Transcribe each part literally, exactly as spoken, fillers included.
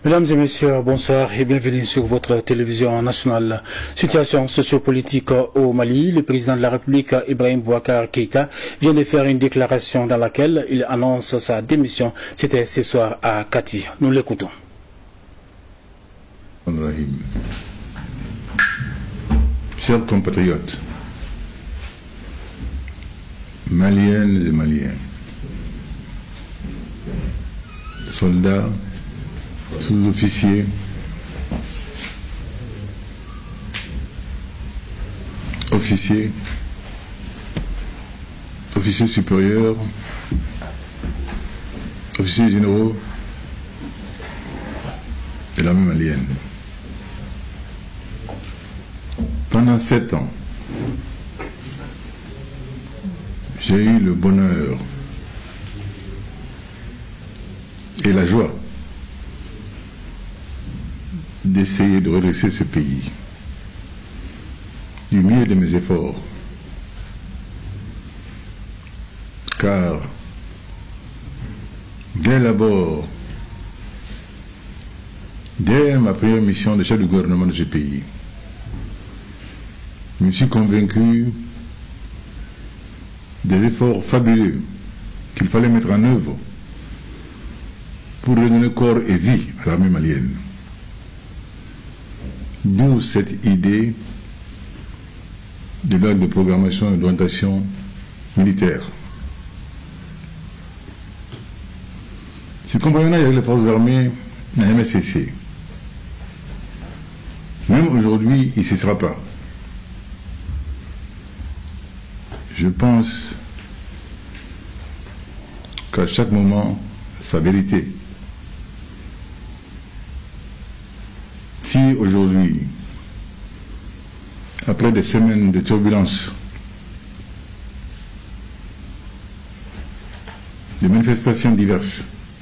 Mesdames et messieurs, bonsoir et bienvenue sur votre télévision nationale. Situation sociopolitique au Mali. Le président de la République, Ibrahim Boubacar Keïta, vient de faire une déclaration dans laquelle il annonce sa démission. C'était ce soir à Kati. Nous l'écoutons. Chers compatriotes, maliennes et maliens, soldats, sous-officiers, officiers, officiers supérieurs, officiers généraux de l'armée malienne. Pendant sept ans, j'ai eu le bonheur et la joie d'essayer de redresser ce pays du mieux de mes efforts, car dès l'abord, dès ma première mission de chef du gouvernement de ce pays, je me suis convaincu des efforts fabuleux qu'il fallait mettre en œuvre pour redonner corps et vie à l'armée malienne. D'où cette idée de loi de programmation et d'orientation militaire. Ce compagnonnage avec les forces armées n'a jamais cessé. Même aujourd'hui, il ne cessera pas. Je pense qu'à chaque moment, sa vérité. Si aujourd'hui, après des semaines de turbulences, de manifestations diverses,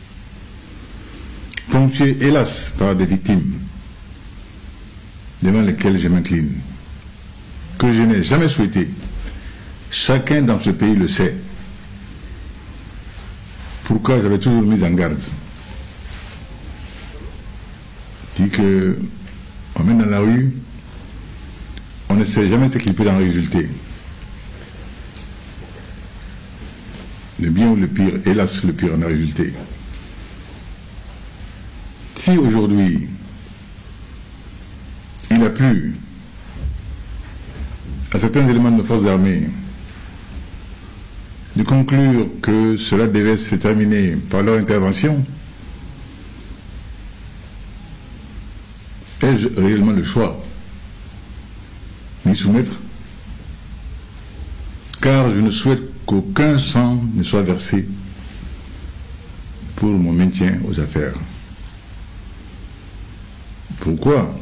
ponctuées hélas par des victimes, devant lesquelles je m'incline, que je n'ai jamais souhaité, chacun dans ce pays le sait. Pourquoi j'avais toujours mis en garde. Dit que on met dans la rue, on ne sait jamais ce qu'il peut en résulter. Le bien ou le pire, hélas le pire en a résulté. Si aujourd'hui il a plu à certains éléments de nos forces armées de conclure que cela devait se terminer par leur intervention, ai-je réellement le choix m'y soumettre? Car je ne souhaite qu'aucun sang ne soit versé pour mon maintien aux affaires. Pourquoi?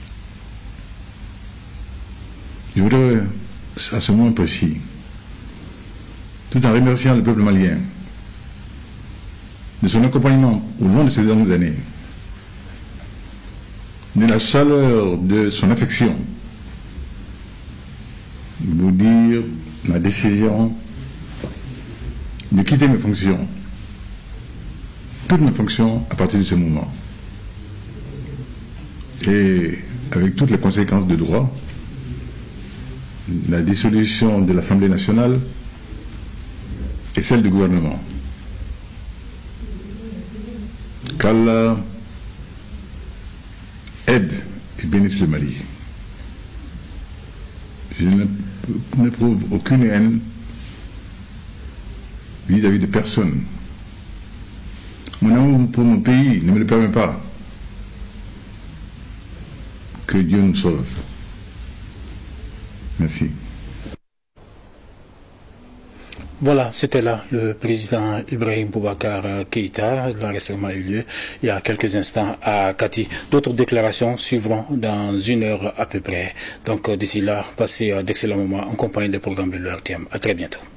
Je voudrais, à ce moment précis, tout en remerciant le peuple malien de son accompagnement au long de ces dernières années, de la chaleur de son affection, vous dire ma décision de quitter mes fonctions, toutes mes fonctions à partir de ce moment, et avec toutes les conséquences de droit, la dissolution de l'Assemblée nationale et celle du gouvernement. Qu'Allah aide et bénisse le Mali. Je n'éprouve aucune haine vis-à-vis de personne. Mon amour pour mon pays ne me le permet pas. Que Dieu nous sauve. Merci. Voilà, c'était là le président Ibrahim Boubacar Keïta. L'enregistrement a eu lieu il y a quelques instants à Kati. D'autres déclarations suivront dans une heure à peu près. Donc d'ici là, passez d'excellents moments en compagnie des programmes de l'E R T M. À très bientôt.